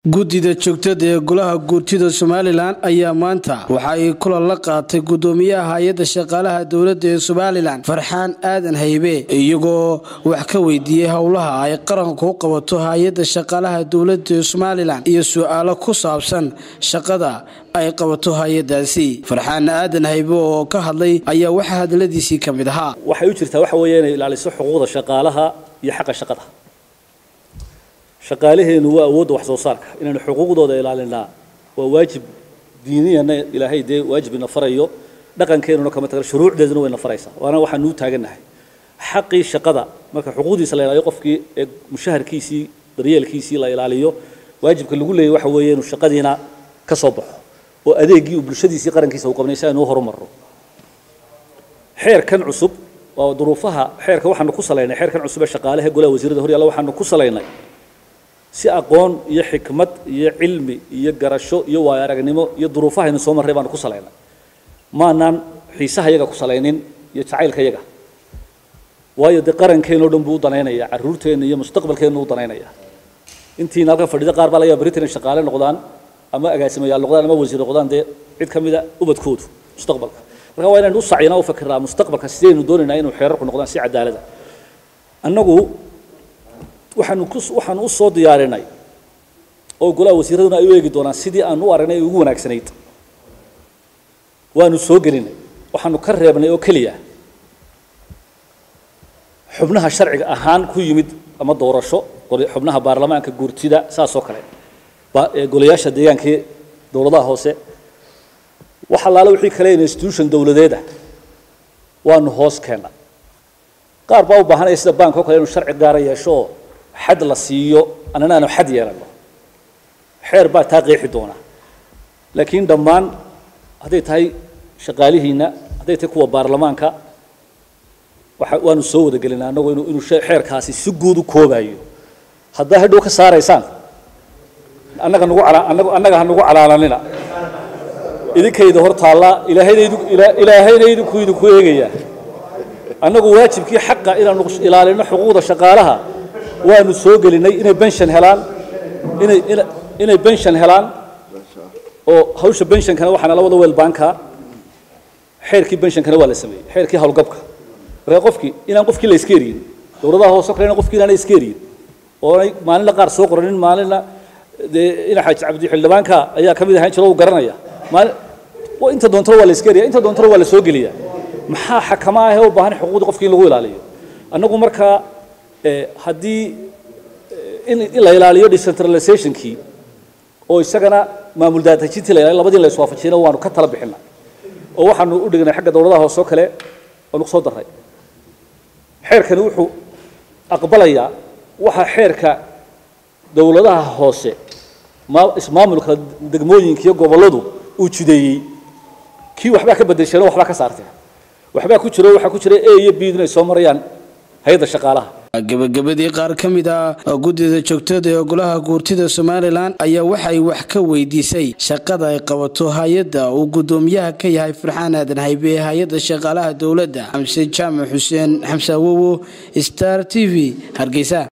guddida joogtada ee golaha guurtida Somaliland ayaa maanta waxa ay kula la qaatay gudoomiyaha hay'adda shaqaalaha dawladda ee Somaliland Farxaan Aadan Haybe iyagoo wax ka weydiiyay howlaha ay qaranku u qabato hay'adda shaqaalaha dawladda ee Somaliland iyo su'aalo ku saabsan shaqada ay qabato hay'addaasi. Farxaan Aadan Haybe oo ka hadlay ayaa waxa hadaladiisii kamid ahaa waxay u jirtaa waxa weeyaan inay ilaaliso xuquuqda shaqaalaha iyo xaqa shaqada. shaqaalaheenu waa awood wax soo saarka inaan xuquuqdooda ilaalinaa waa waajib diiniyan ilaahay de waajibina farayo dhaqankeenuna kama tagar shuruucdeeduna way nafaraysaa waana waxaan u taaganahay xaqii shaqada marka xuquuqdiisa la ilaaliyo qofkii mushaharkiisii daryeelkiisii la ilaaliyo waajibka lagu leeyahay waxa weeye inuu shaqadiina ka soo baxo oo adeegii bulshadiisii qarankiisa uu qabnaysaa inuu horumaro xeerkan cusub waa duruufaha xeerka waxaanu ku saleynay xeerkan cusub ee shaqaalaha golaha wasiirada hor yaalla waxaanu ku saleynay si aqoon iyo xikmad iyo cilmi iyo garasho iyo waaya aragnimo iyo duruufaha inuu soo maray baan ku saleynay maanaan xiisaha iyaga ku saleynin iyo jacaylka iyaga waayo de qarankeenu dhan buu u danaynaya caruurteena iyo mustaqbalkeenu u danaynaya intii nalka fadhida qaar baa laga Britain shaqaale noqdaan ama agaasimayaal noqdaan ama wasiir noqdaan de cid kamida ubadkoodu mustaqbalka marka waa inaan u saciinaa u fakiraa mustaqbalka sideen u doonaynaa inuu xeerarku noqdaan si cadaalad ah annagu waxaan u soo diyaarinay oo golaha wasiiraduna ay u eegi doonaan sidii aan u aragnay ugu wanaagsanayd waanu soo gelinay waxaanu ka reebnay oo kaliya xubnaha sharciga ahaan ku yimid ama doorasho xubnaha baarlamaanka guurtida saasoo kale golayaasha deegaanka dawladaha hoose waxa laala wixii kale institution dawladeeda waanu hoos keenay qaar baa u baahanay sida bank oo kale inuu sharci gaar yeesho حد لسيو أنا حد يرى حير بقى تغيير دونا لكن دمان هذيت هاي شغالي هنا هذيت كوا برلمان كا وانو سود قلنا إنه حير كاسي سجود كوبايو هذا هدوء كسار إنسان أنا هنقول على لنا إذا كيد هرت الله إلى هين يدو كويجيا أنا واجب كي حق إلى لنا حقوق شغالها waanu soo gelinay inay pension helaan oo hawsha pension kana waxana la wada weel banka xeerkii pension kana waa la sameeyay xeerkii hawlgabka qofkii inaan qofkii la iskeeriyin dawladaha hoose kale qofkii inaan iskeeriyin oo ay maalin la qaar soo qoranin maalina ina xaj cabdi xildhibaanka ayaa kamid ahaan jiro uu garanaya maalin oo inta doonto waa la iskeeriya inta doonto waa la soo geliya maxaa xakamaha oo baahan xuquuqda qofkii lagu ilaaliyo annagu marka haddii in la ilaaliyo decentralization kii oo isagana maamul daadajinta la ilaaliyo labadii la isku waafajiyay waanu ka tala bixinaa oo waxaanu u dhignay xagga dawladaha hoose kale oo lagu soo daray xeerkani wuxuu aqbalayaa waxa xeerka dawladaha hoose ismaamulka degmooyinka iyo goboladu uu jideeyay kii waxba ka bedeshay waxba ka saartay waxba ku jiro waxa ku jira A iyo B inay soo marayaan hay'adda shaqaalaha gabagabadii qaar ka mid ah guddida joogtada ee golaha guurtida Somaliland ayaa waxay wax ka weydiisay shaqada ay qabato hay'adda uu gudoomiyaha ka yahay Farxaan Aadan Haybe hay'adda shaqaalaha dawladda Xamse Jaamac Xuseen Xamse Wowo Star TV Hargeysa.